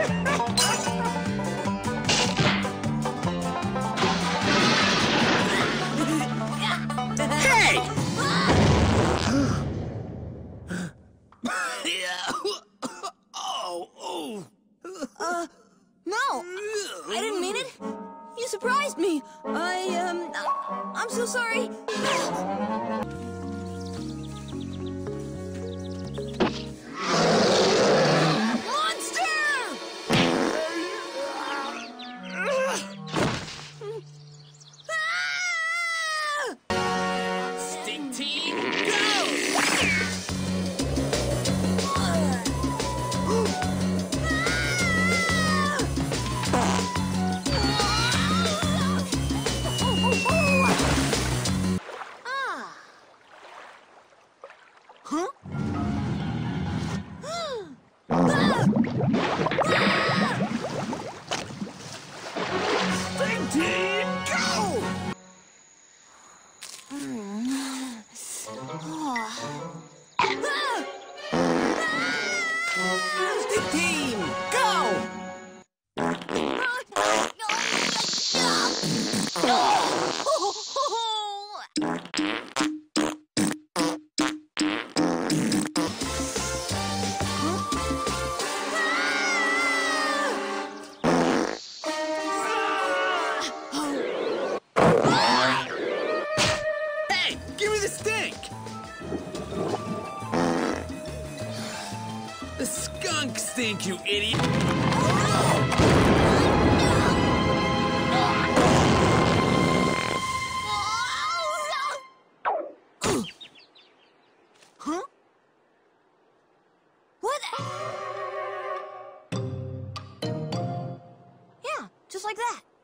No, I didn't mean it. You surprised me. I'm so sorry. Stink team, go! Huh? Stink team, go! Stink team, go! Hey, give me the stink! The skunk stink, you idiot! Huh? What? Yeah, just like that.